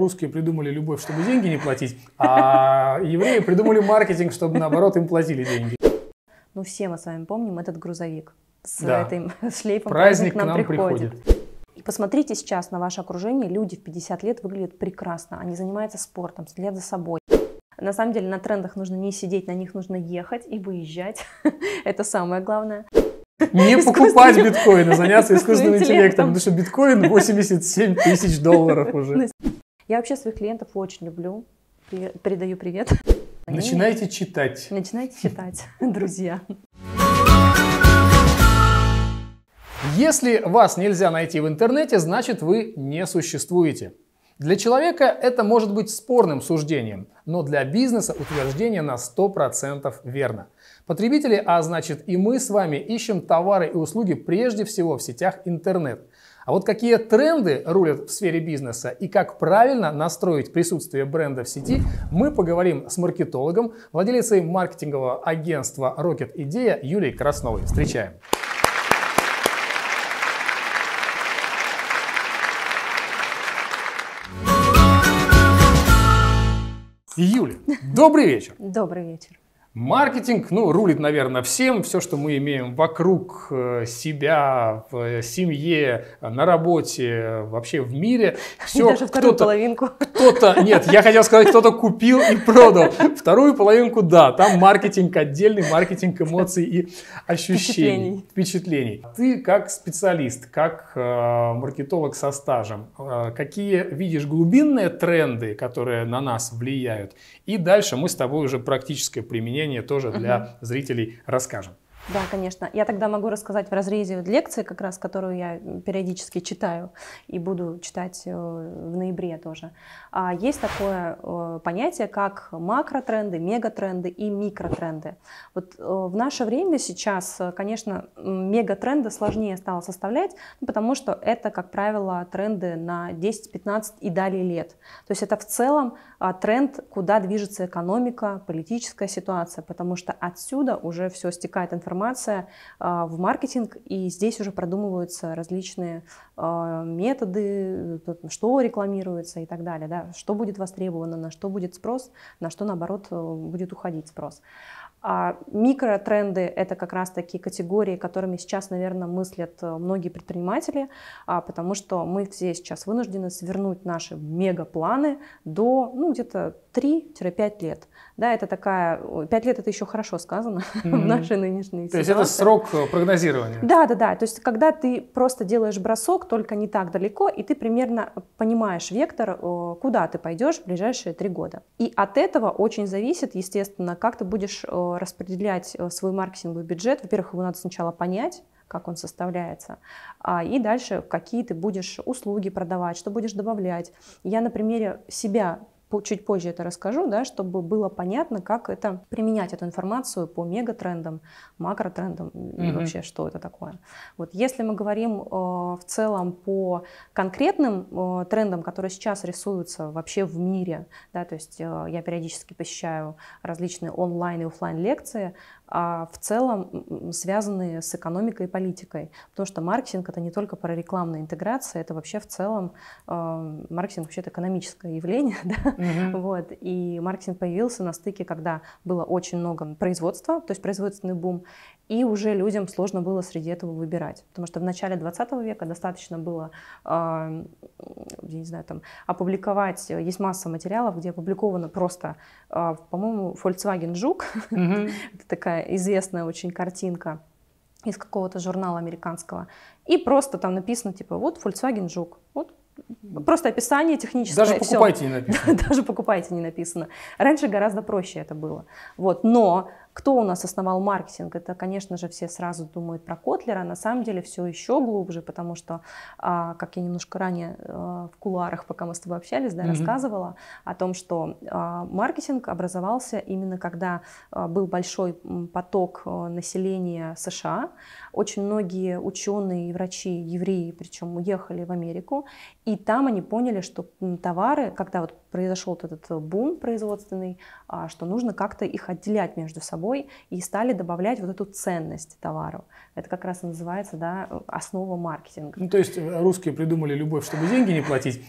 русские придумали любовь, чтобы деньги не платить, а евреи придумали маркетинг, чтобы, наоборот, им платили деньги. Ну, все мы с вами помним этот грузовик с Да. этим шлейфом. Праздник к нам приходит. И посмотрите сейчас на ваше окружение. Люди в 50 лет выглядят прекрасно. Они занимаются спортом, следят за собой. На самом деле на трендах нужно не сидеть, на них нужно ехать и выезжать. Это самое главное. Не покупать биткоин, а заняться искусственным интеллектом, потому что биткоин 87 тысяч долларов уже. Я вообще своих клиентов очень люблю. Передаю привет. Начинайте читать. Начинайте читать, друзья. Если вас нельзя найти в интернете, значит вы не существуете. Для человека это может быть спорным суждением, но для бизнеса утверждение на 100% верно. Потребители, а значит и мы с вами, ищем товары и услуги прежде всего в сетях интернет. А вот какие тренды рулят в сфере бизнеса и как правильно настроить присутствие бренда в сети, мы поговорим с маркетологом, владелицей маркетингового агентства Rocket Idea Юлией Красновой. Встречаем. Юля, добрый вечер. Добрый вечер. Маркетинг, рулит, наверное, всем. Все, что мы имеем вокруг себя, в семье, на работе, вообще в мире. Все, даже вторую половинку. Нет, я хотел сказать, кто-то купил и продал. Вторую половинку, да, там маркетинг отдельный, маркетинг эмоций и ощущений, впечатлений. Ты как специалист, как маркетолог со стажем, какие видишь глубинные тренды, которые на нас влияют? И дальше мы с тобой уже практическое применение тоже для зрителей расскажем. Да, конечно. Я тогда могу рассказать в разрезе лекции, как раз, которую я периодически читаю и буду читать в ноябре тоже. Есть такое понятие, как макротренды, мегатренды и микротренды. Вот в наше время сейчас, конечно, мегатренды сложнее стало составлять, потому что это, как правило, тренды на 10, 15 и далее лет. То есть это в целом тренд, куда движется экономика, политическая ситуация, потому что отсюда уже все стекает информация в маркетинг, и здесь уже продумываются различные методы, что рекламируется и так далее, да, что будет востребовано, на что будет спрос, на что, наоборот, будет уходить спрос. А микротренды – это как раз такие категории, которыми сейчас, наверное, мыслят многие предприниматели, потому что мы все сейчас вынуждены свернуть наши мегапланы до где-то 3-5 лет. Да, это такая, 5 лет это еще хорошо сказано в нашей нынешней ситуации. То есть это срок прогнозирования? Да. То есть когда ты просто делаешь бросок, только не так далеко, и ты примерно понимаешь вектор, куда ты пойдешь в ближайшие 3 года. И от этого очень зависит, естественно, как ты будешь распределять свой маркетинговый бюджет. Во-первых, его надо сначала понять, как он составляется, и дальше какие ты будешь услуги продавать, что будешь добавлять. Я на примере себя чуть позже это расскажу, да, чтобы было понятно, как это применять эту информацию по мегатрендам, макротрендам и вообще, что это такое. Вот если мы говорим в целом по конкретным трендам, которые сейчас рисуются вообще в мире, да, то есть я периодически посещаю различные онлайн и офлайн лекции, в целом связанные с экономикой и политикой. Потому что маркетинг — это не только про рекламную интеграцию, это вообще в целом маркетинг вообще экономическое явление. Да? Вот. И маркетинг появился на стыке, когда было очень много производства, то есть производственный бум, и уже людям сложно было среди этого выбирать. Потому что в начале 20 века достаточно было, я не знаю, опубликовать, есть масса материалов, где опубликовано просто, по-моему, Volkswagen Жук, это такая известная очень картинка из какого-то журнала американского, и просто там написано, типа, вот Volkswagen Жук, вот. Просто описание техническое. Даже покупайте не написано. Даже покупайте не написано. Раньше гораздо проще это было. Вот. Но кто у нас основал маркетинг? Это, конечно же, все сразу думают про Котлера. На самом деле все еще глубже, потому что, как я немножко ранее в кулуарах, пока мы с тобой общались, да, рассказывала о том, что маркетинг образовался именно когда был большой поток населения США. Очень многие ученые и врачи, евреи, причем уехали в Америку, и там они поняли, что товары, когда вот произошел этот бум производственный, что нужно как-то их отделять между собой. собой и стали добавлять вот эту ценность товару. Это как раз и называется, да, основа маркетинга. Ну, то есть русские придумали любовь, чтобы деньги не платить,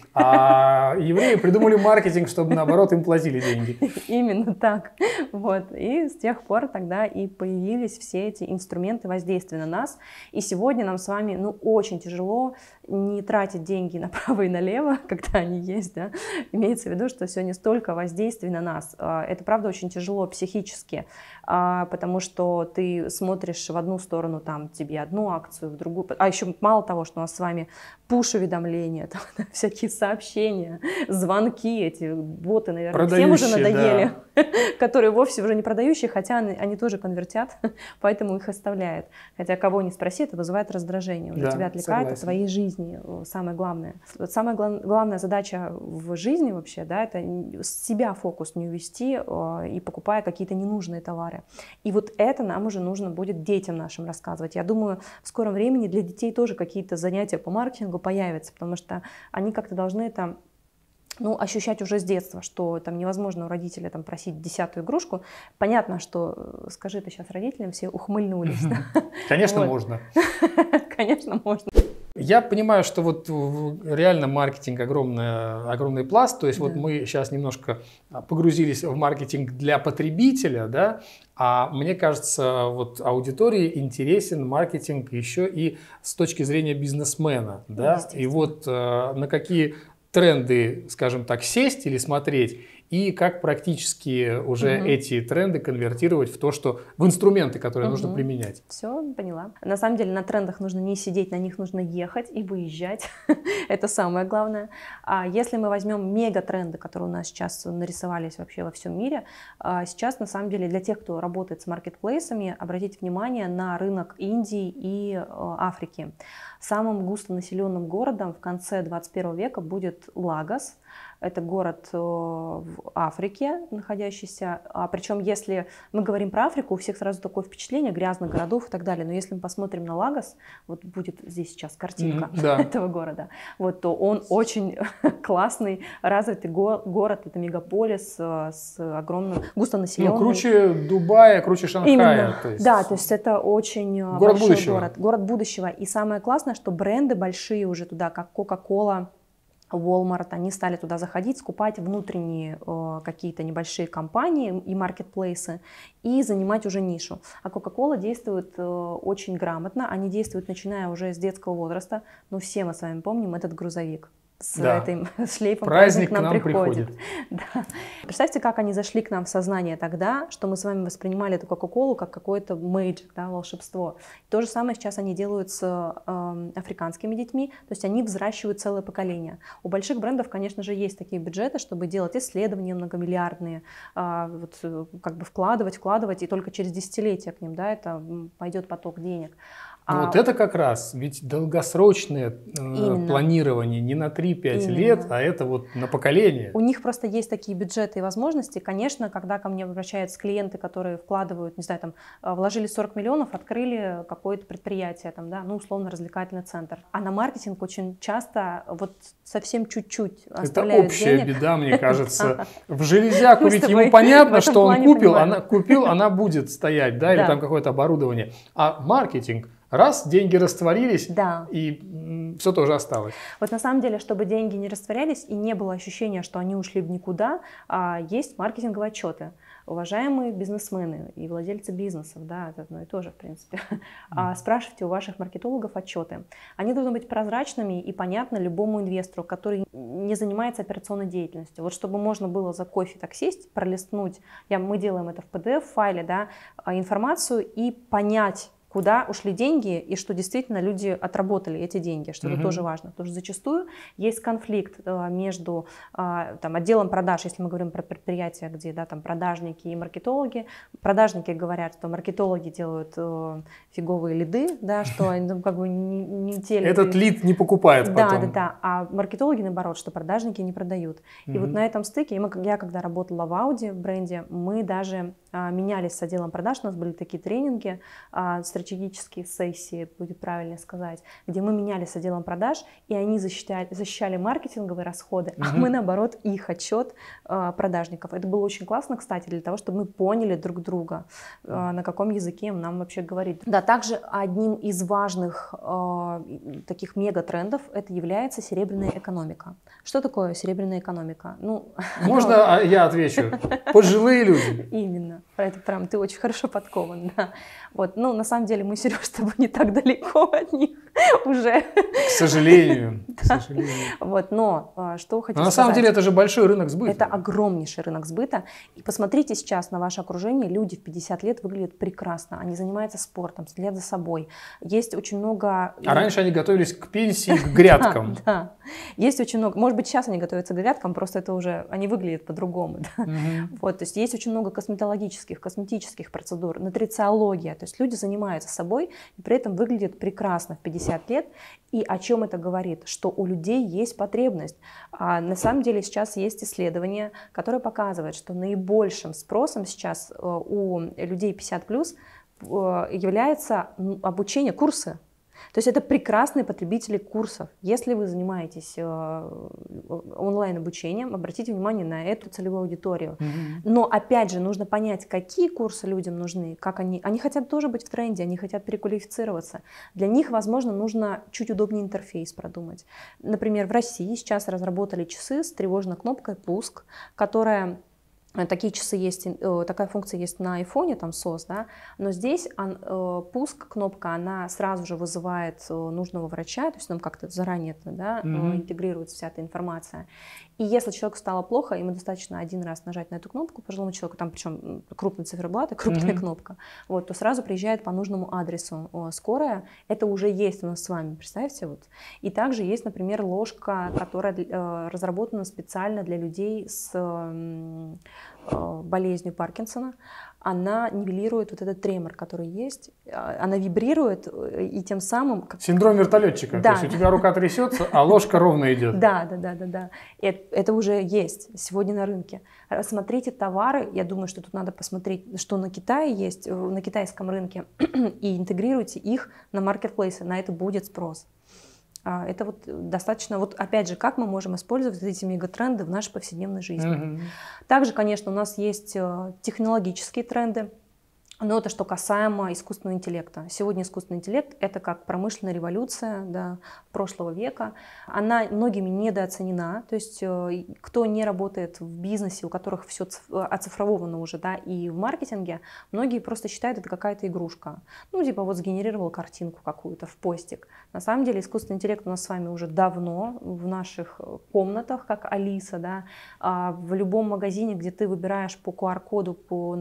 а евреи придумали маркетинг, чтобы, наоборот, им платили деньги. Именно так. Вот. И с тех пор тогда и появились все эти инструменты воздействия на нас. И сегодня нам с вами, ну, очень тяжело не тратить деньги направо и налево, когда они есть, да. Имеется в виду, что сегодня столько воздействий на нас. Это, правда, очень тяжело психически, потому что ты смотришь в одну сторону, там тебе одну акцию, в другую. А еще мало того, что у нас с вами пуш-уведомления, всякие сообщения, звонки, эти боты, наверное, всем уже надоели, да. Которые вовсе уже не продающие, хотя они тоже конвертят, поэтому их оставляют. Хотя кого ни спроси, это вызывает раздражение, уже тебя отвлекает от твоей жизни, самое главное. Вот самая главная задача в жизни вообще, да, это с себя фокус не увести и покупая какие-то ненужные товары. И вот это нам уже нужно будет детям нашим рассказывать. Я думаю, в скором времени для детей тоже какие-то занятия по маркетингу появятся, потому что они как-то должны это, ну, ощущать уже с детства, что там невозможно у родителя там просить 10-ю игрушку. Понятно, что, скажи ты сейчас родителям, все ухмыльнулись. Конечно, можно. Конечно, можно. Я понимаю, что вот реально маркетинг огромный пласт, то есть вот мы сейчас немножко погрузились в маркетинг для потребителя, да, а мне кажется, вот аудитории интересен маркетинг еще и с точки зрения бизнесмена, да, и вот на какие тренды, скажем так, сесть или смотреть, и как практически уже эти тренды конвертировать в то, что в инструменты, которые нужно применять. Все, поняла. На самом деле на трендах нужно не сидеть, на них нужно ехать и выезжать. Это самое главное. А если мы возьмем мегатренды, которые у нас сейчас нарисовались вообще во всем мире, сейчас на самом деле для тех, кто работает с маркетплейсами, обратите внимание на рынок Индии и Африки. Самым густонаселенным городом в конце 21 века будет Лагос. Это город в Африке находящийся. Причем, если мы говорим про Африку, у всех сразу такое впечатление грязных городов и так далее. Но если мы посмотрим на Лагос, вот будет здесь сейчас картинка этого города, вот, то он очень классный, развитый город. Это мегаполис с огромным густонаселенным. Ну, круче Дубая, круче Шанхая. Именно. То есть... Да, то есть это очень город большой будущего. город. Город будущего. И самое классное, что бренды большие уже туда, как Coca-Cola, Walmart, они стали туда заходить, скупать внутренние какие-то небольшие компании и маркетплейсы и занимать уже нишу. А Coca-Cola действует очень грамотно, они действуют начиная уже с детского возраста, но все мы с вами помним этот грузовик. С этим шлейфом праздник к нам приходит. Да. Представьте, как они зашли к нам в сознание тогда, что мы с вами воспринимали эту Кока-Колу как какое-то magic, да, волшебство. То же самое сейчас они делают с африканскими детьми, то есть они взращивают целое поколение. У больших брендов, конечно же, есть такие бюджеты, чтобы делать исследования многомиллиардные, вот, как бы вкладывать, и только через десятилетия к ним, да, это пойдет поток денег. Вот это как раз, ведь долгосрочное планирование не на 3-5 лет, а это вот на поколение. У них просто есть такие бюджеты и возможности. Конечно, когда ко мне обращаются клиенты, которые вкладывают, не знаю, там, вложили 40 миллионов, открыли какое-то предприятие, там, да, ну, условно, развлекательный центр. А на маркетинг очень часто вот совсем чуть-чуть оставляют денег. Это общая беда, мне кажется. В железяку ведь ему понятно, что он купил, она будет стоять, да, или там какое-то оборудование. А маркетинг, раз, деньги растворились, и все тоже осталось. Вот на самом деле, чтобы деньги не растворялись и не было ощущения, что они ушли в никуда, есть маркетинговые отчеты. Уважаемые бизнесмены и владельцы бизнесов, да, это одно и то же, в принципе, спрашивайте у ваших маркетологов отчеты. Они должны быть прозрачными и понятны любому инвестору, который не занимается операционной деятельностью. Вот чтобы можно было за кофе так сесть, пролистнуть, мы делаем это в PDF-файле, да, информацию и понять, куда ушли деньги и что действительно люди отработали эти деньги, что это тоже важно. Потому что зачастую есть конфликт между там, отделом продаж, если мы говорим про предприятия, где там, продажники и маркетологи. Продажники говорят, что маркетологи делают фиговые лиды, да, что они как бы не те лиды. Этот лид не покупает потом. Да. А маркетологи наоборот, что продажники не продают. И вот на этом стыке, я когда работала в Audi в бренде, мы даже менялись с отделом продаж, у нас были такие тренинги, стратегические сессии, будет правильно сказать, где мы менялись с отделом продаж, и они защищали маркетинговые расходы, а мы, наоборот, их отчет продажников. Это было очень классно, кстати, для того, чтобы мы поняли друг друга, на каком языке нам вообще говорить. Да, также одним из важных таких мегатрендов это является серебряная экономика. Что такое серебряная экономика? Ну, можно я отвечу? Пожилые люди. Именно. Это прям ты очень хорошо подкован. Да. Вот. Ну, на самом деле мы, Сереж, с тобой не так далеко от них уже. К сожалению. К сожалению. Вот. Но что хочу сказать. На самом деле это же большой рынок сбыта. Это огромнейший рынок сбыта. И посмотрите сейчас на ваше окружение. Люди в 50 лет выглядят прекрасно. Они занимаются спортом, следят за собой. Есть очень много... А раньше они готовились к пенсии, к грядкам. Да. Есть очень много... Может быть, сейчас они готовятся к грядкам, просто это уже... Они выглядят по-другому. Да? Вот. То есть есть очень много косметических процедур, нутрициология. То есть люди занимаются собой и при этом выглядят прекрасно в 50 лет. И о чем это говорит? Что у людей есть потребность. А на самом деле сейчас есть исследование, которое показывает, что наибольшим спросом сейчас у людей 50+ является обучение, курсы. То есть это прекрасные потребители курсов. Если вы занимаетесь онлайн-обучением, обратите внимание на эту целевую аудиторию. Но опять же нужно понять, какие курсы людям нужны, как они хотят тоже быть в тренде, они хотят переквалифицироваться. Для них, возможно, нужно чуть удобнее интерфейс продумать. Например, в России сейчас разработали часы с тревожной кнопкой «Пуск», которая... Такие часы есть, такая функция есть на айфоне, там SOS, да, но здесь пуск, кнопка, она сразу же вызывает нужного врача, то есть нам как-то заранее, да, интегрируется вся эта информация. И если человеку стало плохо, ему достаточно один раз нажать на эту кнопку, пожилому человеку, там причем крупный циферблат и крупная кнопка, вот, то сразу приезжает по нужному адресу скорая. Это уже есть у нас с вами, представьте. Вот. И также есть, например, ложка, которая разработана специально для людей с болезнью Паркинсона. Она нивелирует вот этот тремор, который есть, она вибрирует и тем самым... Синдром вертолетчика, да. То есть у тебя рука трясется, а ложка ровно идет. Да. Это уже есть сегодня на рынке. Смотрите товары, я думаю, что тут надо посмотреть, что на Китае есть, на китайском рынке, и интегрируйте их на маркетплейсы, на это будет спрос. Это вот достаточно, вот опять же, как мы можем использовать эти мегатренды в нашей повседневной жизни. Также, конечно, у нас есть технологические тренды, но это что касаемо искусственного интеллекта. Сегодня искусственный интеллект — это как промышленная революция, да, прошлого века. Она многими недооценена. То есть кто не работает в бизнесе, у которых все оцифровано уже, да, и в маркетинге, многие просто считают, это какая-то игрушка. Ну, типа вот сгенерировал картинку какую-то в постик. На самом деле искусственный интеллект у нас с вами уже давно в наших комнатах, как Алиса, да, в любом магазине, где ты выбираешь по QR-коду, по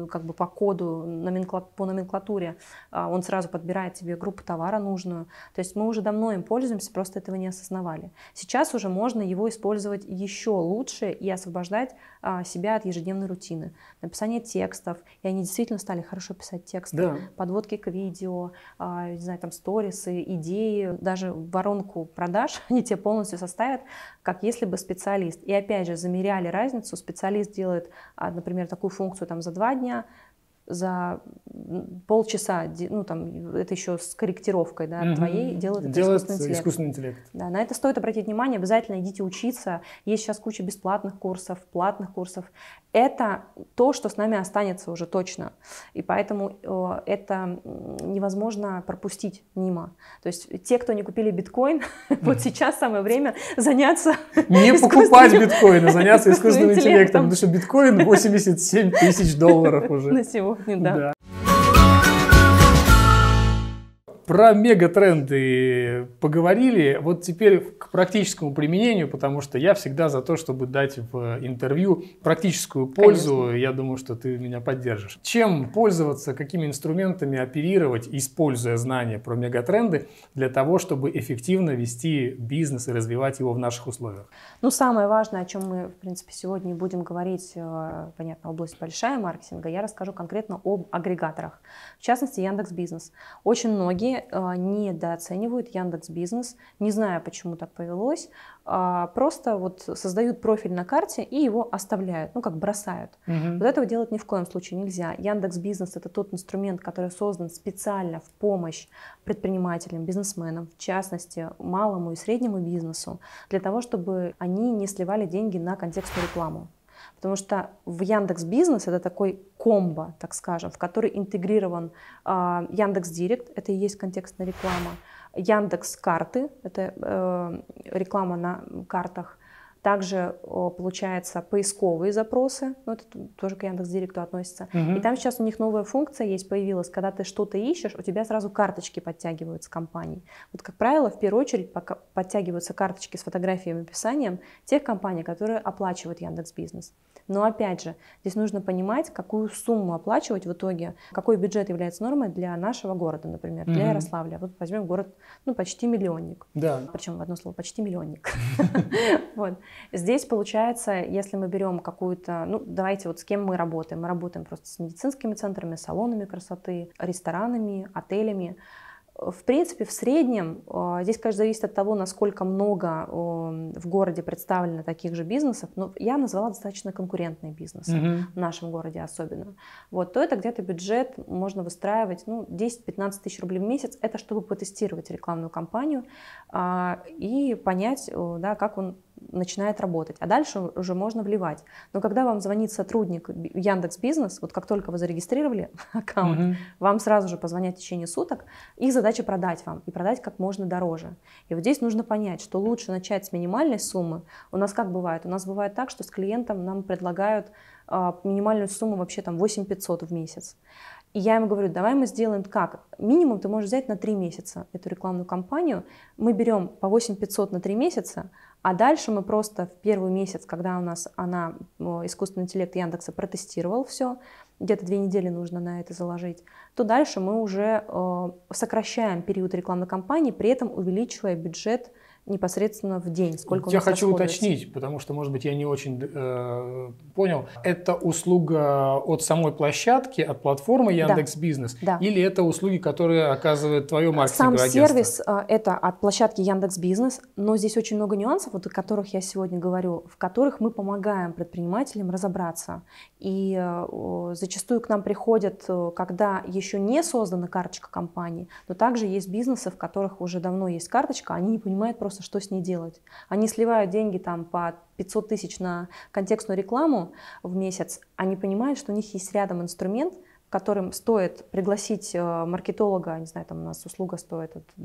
коду, по номенклатуре, он сразу подбирает тебе группу товара нужную. То есть мы уже давно им пользуемся, просто этого не осознавали. Сейчас уже можно его использовать еще лучше и освобождать себя от ежедневной рутины. Написание текстов, и они действительно стали хорошо писать тексты, да. Подводки к видео, не знаю, там сторисы, идеи, даже воронку продаж они тебе полностью составят, как если бы специалист. И опять же, замеряли разницу, специалист делает, например, такую функцию там за 2 дня, за полчаса, ну там это еще с корректировкой, да, твоей, делает искусственный интеллект. Да, на это стоит обратить внимание, обязательно идите учиться. Есть сейчас куча бесплатных курсов, платных курсов. Это то, что с нами останется уже точно. И поэтому это невозможно пропустить мимо. То есть те, кто не купили биткоин, вот сейчас самое время заняться... Не покупать биткоин, а заняться искусственным интеллектом, потому что биткоин $87 000 уже. На сегодня, да. Про мегатренды поговорили, вот теперь к практическому применению, потому что я всегда за то, чтобы дать в интервью практическую пользу. Конечно. Я думаю, что ты меня поддержишь. Чем пользоваться, какими инструментами оперировать, используя знания про мегатренды, для того, чтобы эффективно вести бизнес и развивать его в наших условиях? Ну, самое важное, о чем мы, в принципе, сегодня будем говорить, понятно, область большая маркетинга, я расскажу конкретно об агрегаторах. В частности, Яндекс.Бизнес. Очень многие все недооценивают Яндекс.Бизнес, не знаю, почему так повелось, просто вот создают профиль на карте и его оставляют, ну как бросают. Вот этого делать ни в коем случае нельзя. Яндекс.Бизнес — это тот инструмент, который создан специально в помощь предпринимателям, бизнесменам, в частности малому и среднему бизнесу, для того, чтобы они не сливали деньги на контекстную рекламу. Потому что в Яндекс.Бизнес это такой комбо, так скажем, в который интегрирован Яндекс.Директ, это и есть контекстная реклама, Яндекс.Карты, это реклама на картах, также получается поисковые запросы, ну, это тоже к Яндекс.Директу относится. И там сейчас у них новая функция есть, появилась, когда ты что-то ищешь, у тебя сразу карточки подтягиваются компаний. Вот, как правило, в первую очередь подтягиваются карточки с фотографией и описанием тех компаний, которые оплачивают Яндекс.Бизнес. Но опять же, здесь нужно понимать, какую сумму оплачивать в итоге, какой бюджет является нормой для нашего города, например, для Ярославля. Вот возьмем город, ну, почти миллионник. Да. Причем в одно слово, почти миллионник. Вот. Здесь получается, если мы берем какую-то, ну, давайте вот с кем мы работаем. Мы работаем просто с медицинскими центрами, салонами красоты, ресторанами, отелями. В принципе, в среднем, здесь, конечно, зависит от того, насколько много в городе представлено таких же бизнесов, но я назвала достаточно конкурентные бизнесы, в нашем городе особенно. Вот, то это где-то бюджет можно выстраивать, ну, 10-15 тысяч рублей в месяц, это чтобы потестировать рекламную кампанию и понять, да, как он начинает работать, а дальше уже можно вливать. Но когда вам звонит сотрудник Яндекс.Бизнес, вот как только вы зарегистрировали аккаунт, вам сразу же позвонят в течение суток, их задача продать вам, и продать как можно дороже. И вот здесь нужно понять, что лучше начать с минимальной суммы. У нас как бывает? У нас бывает так, что с клиентом нам предлагают минимальную сумму вообще там 8500 в месяц. И я ему говорю, давай мы сделаем как? Минимум ты можешь взять на 3 месяца эту рекламную кампанию. Мы берем по 8500 на 3 месяца, а дальше мы просто в первый месяц, когда у нас искусственный интеллект Яндекса протестировал все, где-то 2 недели нужно на это заложить, то дальше мы уже сокращаем период рекламной кампании, при этом увеличивая бюджет непосредственно в день, сколько у нас Я хочу расходуется. уточнить, потому что, может быть, я не очень понял. Это услуга от самой площадки, от платформы Яндекс.Бизнес, Да. или это услуги, которые оказывает твое маркетинговое Сам агентство? сервис это от площадки Яндекс.Бизнес, но здесь очень много нюансов, вот о которых я сегодня говорю, в которых мы помогаем предпринимателям разобраться. И зачастую к нам приходят, когда еще не создана карточка компании, но также есть бизнесы, в которых уже давно есть карточка, они не понимают просто, что с ней делать. Они сливают деньги там по 500 тысяч на контекстную рекламу в месяц, они понимают, что у них есть рядом инструмент, которым стоит пригласить маркетолога, не знаю, там у нас услуга стоит от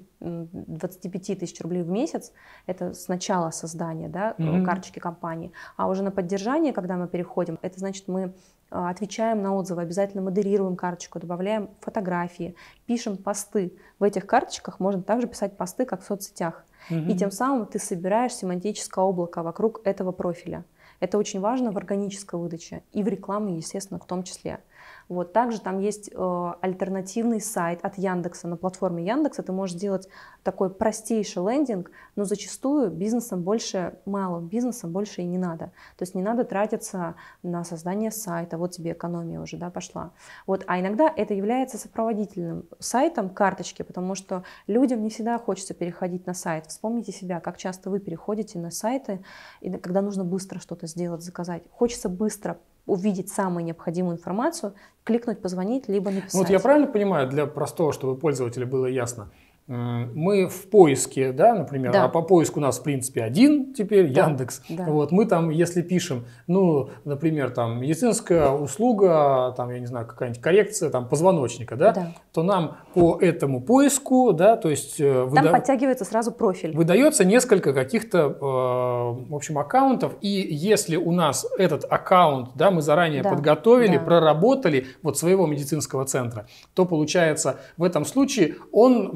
25 тысяч рублей в месяц, это с начала создания, да, карточки компании, а уже на поддержание, когда мы переходим, это значит мы отвечаем на отзывы, обязательно модерируем карточку, добавляем фотографии, пишем посты. В этих карточках можно также писать посты, как в соцсетях. И тем самым ты собираешь семантическое облако вокруг этого профиля. Это очень важно в органической выдаче и в рекламе, естественно, в том числе. Вот. Также там есть альтернативный сайт от Яндекса. На платформе Яндекса ты можешь сделать такой простейший лендинг, но зачастую малым бизнесом больше и не надо. То есть не надо тратиться на создание сайта, вот тебе экономия уже, да, пошла. Вот. А иногда это является сопроводительным сайтом карточки, потому что людям не всегда хочется переходить на сайт. Вспомните себя, как часто вы переходите на сайты, когда нужно быстро что-то сделать, заказать. Хочется быстро увидеть самую необходимую информацию, кликнуть, позвонить, либо написать. Ну, вот я правильно понимаю, для простого, чтобы пользователю было ясно, мы в поиске, да, например, Да. а по поиску у нас, в принципе, один теперь, Да. Яндекс. Да. Вот, мы там, если пишем, ну, например, там, медицинская услуга, там, я не знаю, какая-нибудь коррекция, там, позвоночника, да, Да. то нам по этому поиску, да, то есть Там подтягивается сразу профиль. выдается несколько каких-то, в общем, аккаунтов, и если у нас этот аккаунт, да, мы заранее Да. подготовили, Да. проработали вот своего медицинского центра, то получается в этом случае он может быть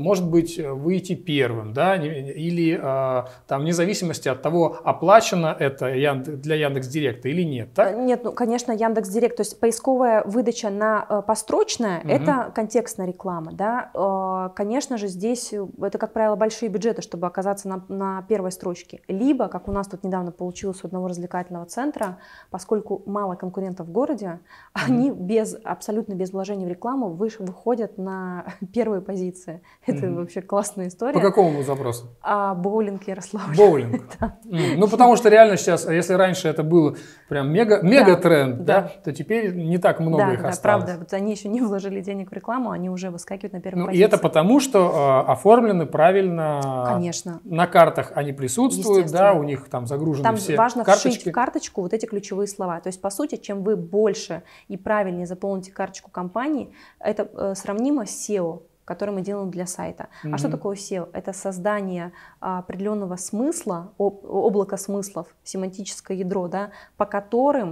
быть выйти первым, да, или там вне зависимости от того, оплачено это для Яндекс.Директа или нет, так? Нет, ну, конечно, Яндекс.Директ, то есть поисковая выдача на построчная, это контекстная реклама, да. Конечно же, здесь это, как правило, большие бюджеты, чтобы оказаться на первой строчке. Либо, как у нас тут недавно получилось у одного развлекательного центра, поскольку мало конкурентов в городе, они абсолютно без вложений в рекламу выходят на первые позиции. Это вообще классная история. По какому запросу? Боулинг Ярославль. Боулинг. Ну, потому что реально сейчас, если раньше это был прям мега-тренд, да, то теперь не так много их осталось. Правда. Вот они еще не вложили денег в рекламу, они уже выскакивают на первой позиции. И это потому, что оформлены правильно. Конечно. На картах они присутствуют, да, у них там загружены все карточки. Там важно вшить в карточку вот эти ключевые слова. То есть, по сути, чем вы больше и правильнее заполните карточку компании, это сравнимо с SEO, который мы делаем для сайта. А что такое SEO? Это создание определенного смысла, облака смыслов, семантическое ядро, да, по которым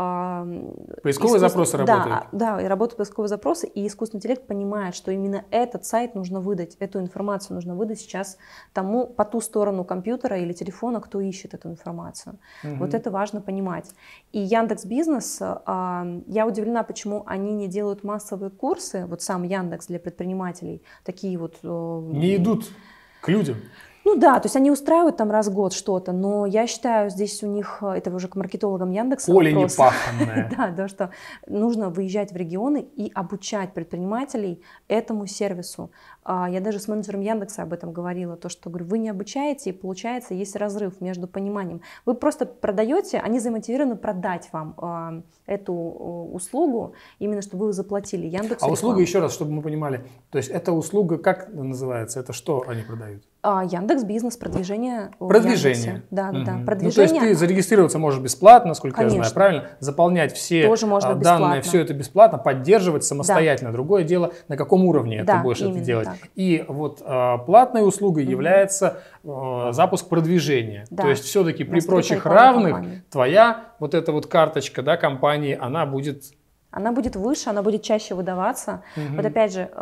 поисковые запросы работают. Да, и работают поисковые запросы, и искусственный интеллект понимает, что именно этот сайт нужно выдать, эту информацию нужно выдать сейчас тому по ту сторону компьютера или телефона, кто ищет эту информацию. Вот это важно понимать. И Яндекс.Бизнес, я удивлена, почему они не делают массовые курсы, вот сам Яндекс для предпринимателей, такие вот... Не идут к людям. Ну да, то есть они устраивают там раз в год что-то, но я считаю, здесь у них, это уже к маркетологам Яндекса поле вопрос. непаханное. Да, что нужно выезжать в регионы и обучать предпринимателей этому сервису. Я даже с менеджером Яндекса об этом говорила, то, что, говорю, вы не обучаете, и получается, есть разрыв между пониманием. Вы просто продаете, они замотивированы продать вам эту услугу, именно чтобы вы заплатили Яндексу. А услуга, еще раз, чтобы мы понимали, то есть эта услуга как называется, это что они продают? Яндекс.Бизнес, продвижение. Продвижение. Да, продвижение. Ну, то есть ты зарегистрироваться можешь бесплатно, насколько я знаю, правильно? Заполнять все данные, все это бесплатно, поддерживать самостоятельно. Другое дело, на каком уровне ты будешь это делать. Так. И вот платной услугой является запуск продвижения. То есть все-таки при прочих равных твоя вот эта вот карточка, да, компании, она будет выше, она будет чаще выдаваться. Вот опять же,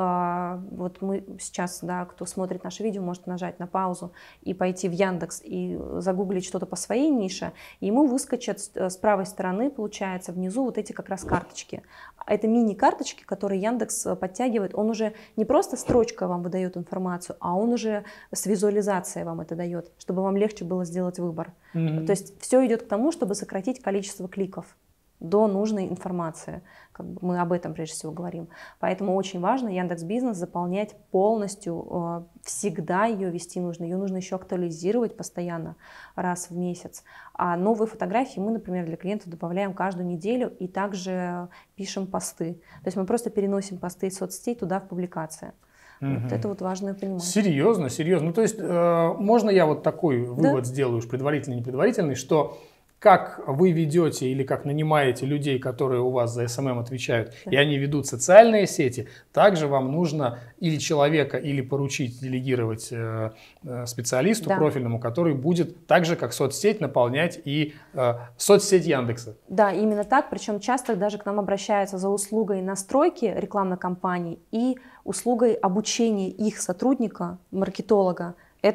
вот мы сейчас, да, кто смотрит наше видео, может нажать на паузу и пойти в Яндекс и загуглить что-то по своей нише, и ему выскочат с правой стороны, получается, внизу вот эти как раз карточки. Это мини-карточки, которые Яндекс подтягивает. Он уже не просто строчка вам выдает информацию, а он уже с визуализацией вам это дает, чтобы вам легче было сделать выбор. То есть все идет к тому, чтобы сократить количество кликов до нужной информации. Мы об этом прежде всего говорим. Поэтому очень важно Яндекс.Бизнес заполнять полностью, всегда ее вести нужно. Ее нужно еще актуализировать постоянно, раз в месяц. А новые фотографии мы, например, для клиентов добавляем каждую неделю и также пишем посты. То есть мы просто переносим посты из соцсетей туда в публикации. Вот это вот важно понимать. Серьезно. Ну, то есть можно я вот такой вывод сделаю, уж предварительный, не предварительный, что как вы ведете или как нанимаете людей, которые у вас за SMM отвечают, и они ведут социальные сети, также вам нужно или человека, или поручить, делегировать специалисту профильному, который будет так же, как соцсеть, наполнять и соцсеть Яндекса. Да, именно так. Причем часто даже к нам обращаются за услугой настройки рекламной кампании и услугой обучения их сотрудника, маркетолога,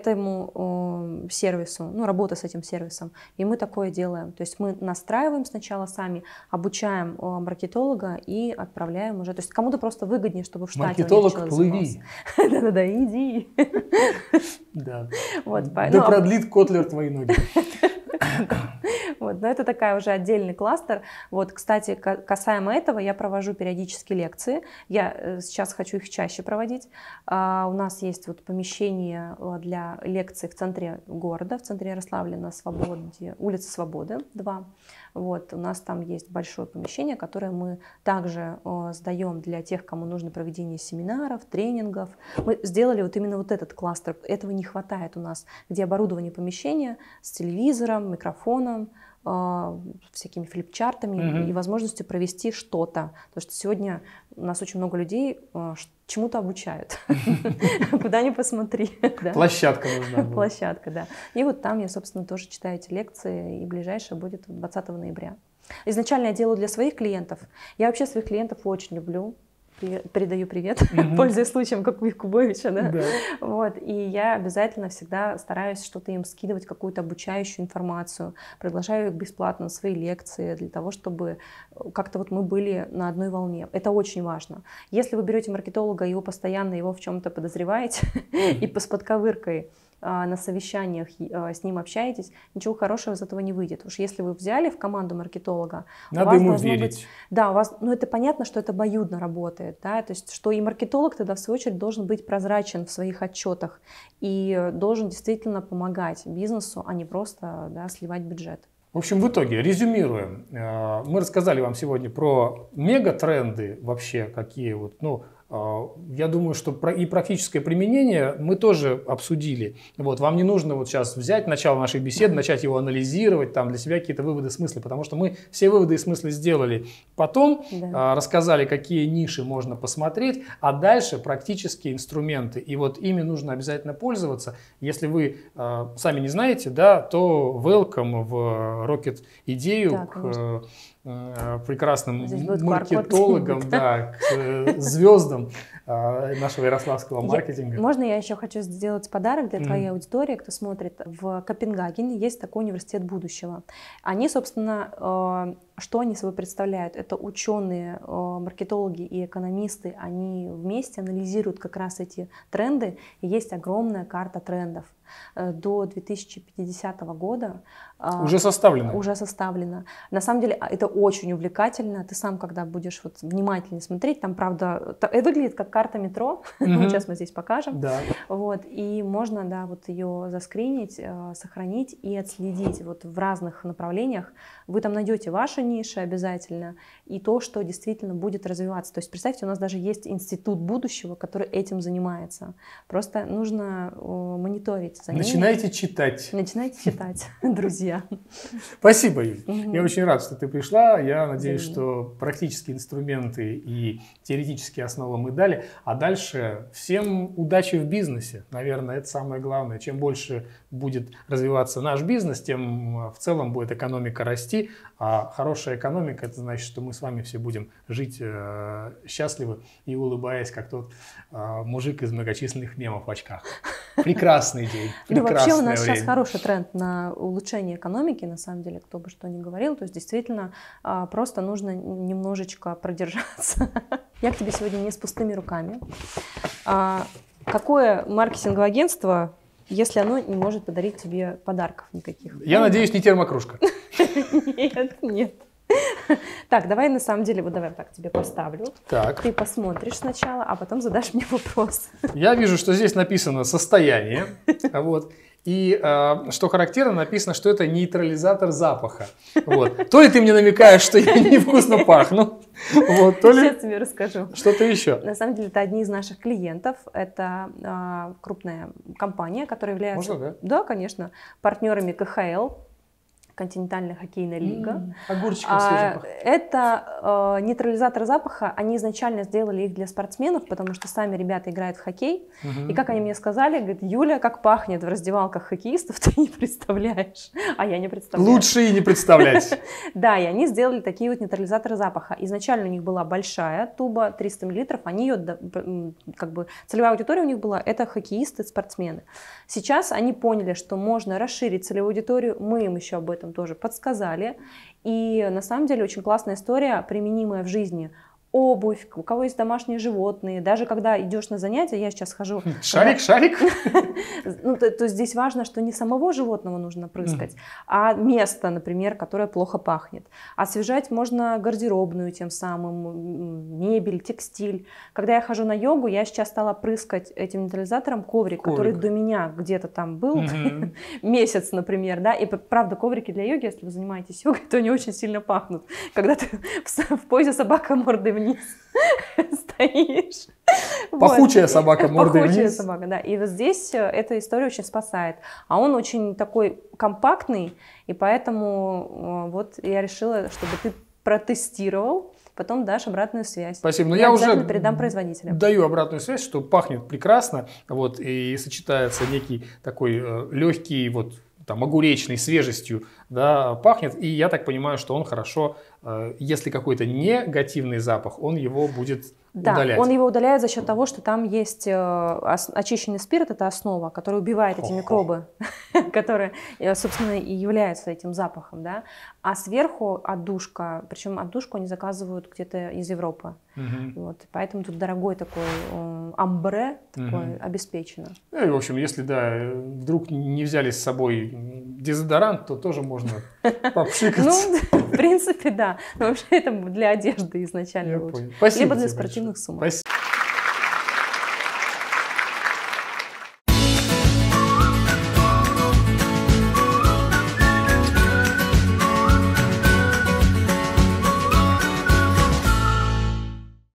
этому сервису, работа с этим сервисом. И мы такое делаем. То есть мы настраиваем сначала сами, обучаем маркетолога и отправляем уже. То есть кому-то просто выгоднее, чтобы в штате маркетолог, плыви. Да-да-да, иди. Да продлит Котлер твои ноги. Но это такая уже отдельный кластер. Кстати, касаемо этого, я провожу периодически лекции. Я сейчас хочу их чаще проводить. У нас есть помещение для лекций в центре города, в центре Ярославля, на Свободе, улица Свободы, 2. У нас там есть большое помещение, которое мы также сдаем для тех, кому нужно проведение семинаров, тренингов. Мы сделали именно этот кластер. Этого не хватает у нас, где оборудование помещения с телевизором, микрофоном, всякими флипчартами и возможностью провести что-то. Потому что сегодня у нас очень много людей чему-то обучают. Куда ни посмотри. Площадка нужна. Площадка, да. И там я, собственно, тоже читаю эти лекции, и ближайшее будет 20 ноября. Изначально я делаю для своих клиентов. Я вообще своих клиентов очень люблю. передаю привет, пользуясь случаем, как у Якубовича, да? Вот, и я обязательно всегда стараюсь что-то им скидывать, какую-то обучающую информацию, приглашаю их бесплатно на свои лекции, для того, чтобы как-то вот мы были на одной волне. Это очень важно. Если вы берете маркетолога, и вы постоянно его в чем-то подозреваете, и с подковыркой на совещаниях с ним общаетесь, ничего хорошего из этого не выйдет. Потому что если вы взяли в команду маркетолога, надо у вас ему верить. Быть, да, у вас, ну это понятно, что это обоюдно работает, да, то есть что и маркетолог тогда в свою очередь должен быть прозрачен в своих отчетах и должен действительно помогать бизнесу, а не просто, да, сливать бюджет. В общем, в итоге, резюмируем. Мы рассказали вам сегодня про мегатренды вообще, какие вот, ну, я думаю, что и практическое применение мы тоже обсудили. Вот, вам не нужно вот сейчас взять начало нашей беседы, начать его анализировать, там для себя какие-то выводы, смыслы, потому что мы все выводы и смыслы сделали. Потом рассказали, какие ниши можно посмотреть, а дальше практические инструменты. И вот ими нужно обязательно пользоваться. Если вы сами не знаете, да, то welcome в Rocket идею к прекрасным маркетологам, да, к звездам нашего ярославского маркетинга. Можно я еще хочу сделать подарок для твоей аудитории, кто смотрит. В Копенгагене есть такой университет будущего. Они, собственно, что они собой представляют? Это ученые, маркетологи и экономисты, они вместе анализируют как раз эти тренды, и есть огромная карта трендов. До 2050 года уже составлено. Уже составлено. На самом деле это очень увлекательно. Ты сам, когда будешь вот внимательнее смотреть, там, правда, выглядит как карта метро. Сейчас мы здесь покажем. Да. Вот, и можно, да, вот ее заскринить, сохранить и отследить вот в разных направлениях. Вы там найдете ваши ниши обязательно и то, что действительно будет развиваться. То есть представьте, у нас даже есть институт будущего, который этим занимается. Просто нужно мониторить за ними. Начинайте читать. Начинайте читать, друзья. Спасибо, Юль. Я очень рад, что ты пришла. Я надеюсь, что практические инструменты и теоретические основы мы дали. А дальше всем удачи в бизнесе. Наверное, это самое главное. Чем больше будет развиваться наш бизнес, тем в целом будет экономика расти. А хорошая экономика — это значит, что мы с вами все будем жить счастливы и улыбаясь, как тот мужик из многочисленных мемов в очках. Прекрасный день. Ну, вообще у нас сейчас хороший тренд на улучшение экономики, на самом деле, кто бы что ни говорил. То есть действительно просто нужно немножечко продержаться. Я к тебе сегодня не с пустыми руками. Какое маркетинговое агентство, если оно не может подарить тебе подарков никаких? Я надеюсь, не термокружка. Нет, нет. Так, давай на самом деле, вот давай так тебе поставлю. Так. Ты посмотришь сначала, а потом задашь мне вопрос. Я вижу, что здесь написано «состояние». Вот. И что характерно, написано, что это нейтрализатор запаха. Вот. То ли ты мне намекаешь, что я невкусно пахну, вот, то ли... Сейчас тебе расскажу. Что-то еще. На самом деле это одни из наших клиентов. Это крупная компания, которая является... Можно, да? Да, конечно. Партнерами КХЛ. Континентальная хоккейная лига. Огурчиком свежим пахнет. Это нейтрализатор запаха. Они изначально сделали их для спортсменов, потому что сами ребята играют в хоккей. И как они мне сказали, говорит, Юля, как пахнет в раздевалках хоккеистов, ты не представляешь. А я не представляю. Лучше и не представлять. Да, и они сделали такие вот нейтрализаторы запаха. Изначально у них была большая туба, 300 мл. Они ее, как бы, целевая аудитория у них была, это хоккеисты, спортсмены. Сейчас они поняли, что можно расширить целевую аудиторию. Мы им еще об этом тоже подсказали. И на самом деле очень классная история, применимая в жизни. Обувь, у кого есть домашние животные, даже когда идешь на занятия, я сейчас хожу... Шарик, шарик? Ну, то здесь важно, что не самого животного нужно прыскать, а место, например, которое плохо пахнет. Освежать можно гардеробную тем самым, мебель, текстиль. Когда я хожу на йогу, я сейчас стала прыскать этим нейтрализатором коврик, который до меня где-то там был месяц, например, да, и правда коврики для йоги, если вы занимаетесь йогой, то они очень сильно пахнут. Когда ты в позе собака мордой вниз стоишь. Пахучая собака мордой вниз. Пахучая собака, да. И вот здесь эта история очень спасает. А он очень такой компактный, и поэтому вот я решила, чтобы ты протестировал, потом дашь обратную связь. Спасибо. Но я уже передам производителям. Даю обратную связь, что пахнет прекрасно, вот, и сочетается некий такой легкий, вот, там, огуречной свежестью да, пахнет. И я так понимаю, что он хорошо, если какой-то негативный запах, он его будет удалять. Да, он его удаляет за счет того, что там есть очищенный спирт, это основа, которая убивает эти микробы, которые, собственно, и являются этим запахом, да. А сверху отдушка, причем отдушку они заказывают где-то из Европы. Вот, поэтому тут дорогой такой амбре, такой обеспечено. Ну, и, в общем, если, да, вдруг не взяли с собой дезодорант, то тоже можно попшикать. Ну, в принципе, да. Но вообще это для одежды изначально лучше. Либо для спортивных сумок. Спасибо.